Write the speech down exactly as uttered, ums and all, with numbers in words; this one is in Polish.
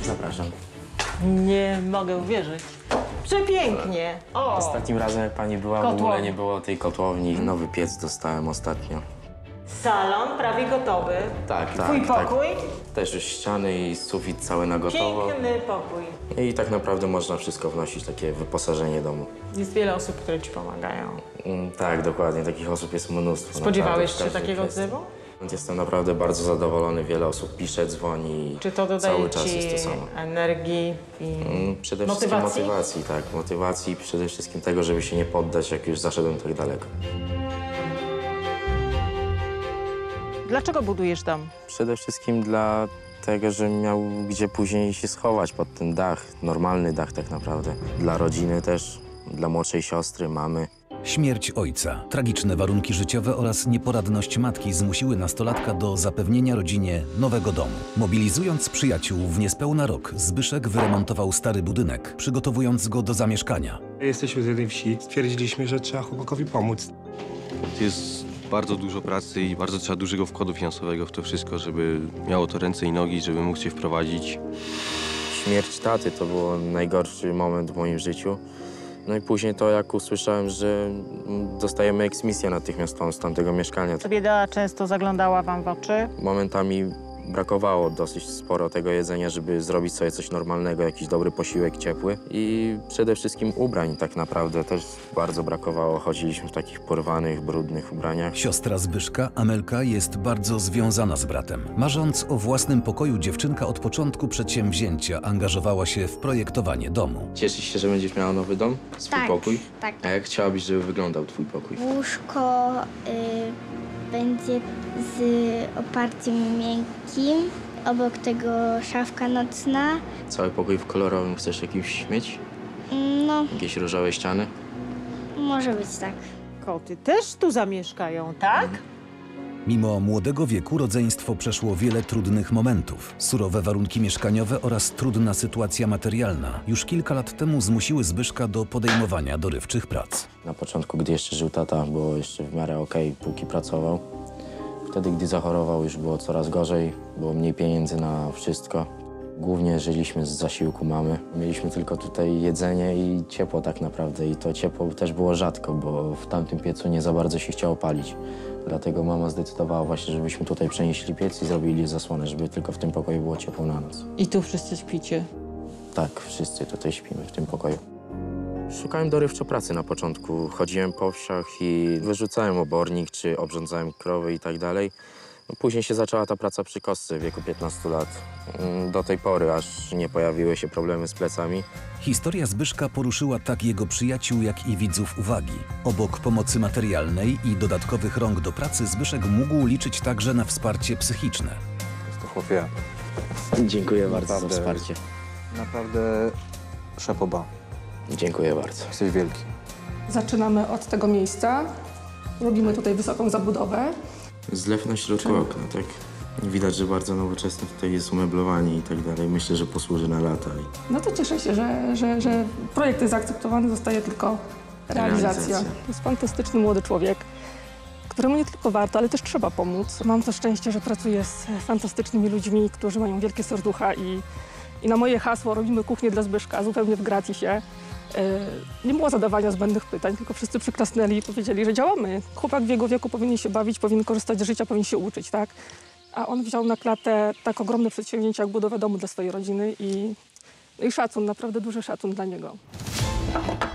Zapraszam. Nie mogę uwierzyć. Przepięknie. O! Ostatnim razem, jak pani była, w Kotłownia. ogóle nie było tej kotłowni. Nowy piec dostałem ostatnio. Salon prawie gotowy. Tak, tak, Twój tak. pokój? Też już ściany i sufit cały na gotowo. Piękny pokój. I tak naprawdę można wszystko wnosić, takie wyposażenie domu. Jest wiele osób, które ci pomagają. Mm, tak, dokładnie. Takich osób jest mnóstwo. Spodziewałeś naprawdę, w się każdej takiego kwestii. odzewu? Jestem naprawdę bardzo zadowolony. Wiele osób pisze, dzwoni. Czy to dodaje Cały czas ci jest to samo. energii i Mm, Przede wszystkim motywacji? motywacji, tak. Motywacji, przede wszystkim tego, żeby się nie poddać, jak już zaszedłem tak daleko. Dlaczego budujesz dom? Przede wszystkim dla tego, żebym miał gdzie później się schować pod ten dach. Normalny dach tak naprawdę. Dla rodziny też, dla młodszej siostry, mamy. Śmierć ojca, tragiczne warunki życiowe oraz nieporadność matki zmusiły nastolatka do zapewnienia rodzinie nowego domu. Mobilizując przyjaciół w niespełna rok, Zbyszek wyremontował stary budynek, przygotowując go do zamieszkania. Jesteśmy z jednej wsi. Stwierdziliśmy, że trzeba chłopakowi pomóc. Jest bardzo dużo pracy i bardzo trzeba dużego wkładu finansowego w to wszystko, żeby miało to ręce i nogi, żeby mógł się wprowadzić. Śmierć taty to był najgorszy moment w moim życiu. No i później to, jak usłyszałem, że dostajemy eksmisję natychmiastową z tamtego mieszkania. Bieda często zaglądała wam w oczy. Momentami brakowało dosyć sporo tego jedzenia, żeby zrobić sobie coś normalnego, jakiś dobry posiłek ciepły. I przede wszystkim ubrań tak naprawdę też bardzo brakowało. Chodziliśmy w takich porwanych, brudnych ubraniach. Siostra Zbyszka, Amelka, jest bardzo związana z bratem. Marząc o własnym pokoju, dziewczynka od początku przedsięwzięcia angażowała się w projektowanie domu. Cieszysz się, że będziesz miała nowy dom? Swój Tak, pokój? tak. A jak chciałabyś, żeby wyglądał twój pokój? Łóżko y, będzie z oparciem miękkim, obok tego szafka nocna. Cały pokój w kolorowym chcesz jakimś mieć? No, Jakieś różowe ściany? może być tak. Koty też tu zamieszkają, tak? Mimo młodego wieku rodzeństwo przeszło wiele trudnych momentów. Surowe warunki mieszkaniowe oraz trudna sytuacja materialna już kilka lat temu zmusiły Zbyszka do podejmowania dorywczych prac. Na początku, gdy jeszcze żył tata, było jeszcze w miarę okej, póki pracował. Wtedy, gdy zachorował, już było coraz gorzej, było mniej pieniędzy na wszystko. Głównie żyliśmy z zasiłku mamy. Mieliśmy tylko tutaj jedzenie i ciepło tak naprawdę. I to ciepło też było rzadko, bo w tamtym piecu nie za bardzo się chciało palić. Dlatego mama zdecydowała właśnie, żebyśmy tutaj przenieśli piec i zrobili zasłonę, żeby tylko w tym pokoju było ciepło na noc. I tu wszyscy śpicie. Tak, wszyscy tutaj śpimy w tym pokoju. Szukałem dorywczo pracy na początku. Chodziłem po wsiach i wyrzucałem obornik, czy obrządzałem krowy i tak dalej. No, później się zaczęła ta praca przy kostce w wieku piętnastu lat. Mm, Do tej pory, aż nie pojawiły się problemy z plecami. Historia Zbyszka poruszyła tak jego przyjaciół, jak i widzów uwagi. Obok pomocy materialnej i dodatkowych rąk do pracy, Zbyszek mógł liczyć także na wsparcie psychiczne. To chłopie, Dziękuję bardzo za Naprawdę. wsparcie. naprawdę szapoba. Dziękuję bardzo. Jesteś wielki. Zaczynamy od tego miejsca. Robimy tutaj wysoką zabudowę. Zlew na środku okna, tak? Widać, że bardzo nowoczesne tutaj jest umeblowanie i tak dalej. Myślę, że posłuży na lata. No to cieszę się, że, że, że projekt jest zaakceptowany, zostaje tylko realizacja. Realizacja. To jest fantastyczny młody człowiek, któremu nie tylko warto, ale też trzeba pomóc. Mam to szczęście, że pracuję z fantastycznymi ludźmi, którzy mają wielkie serducha i, i na moje hasło robimy kuchnię dla Zbyszka zupełnie w gratisie. Nie było zadawania zbędnych pytań, tylko wszyscy przyklasnęli i powiedzieli, że działamy. Chłopak w jego wieku powinien się bawić, powinien korzystać z życia, powinien się uczyć, tak? A on wziął na klatę tak ogromne przedsięwzięcie jak budowę domu dla swojej rodziny i, no i szacun, naprawdę duży szacun dla niego.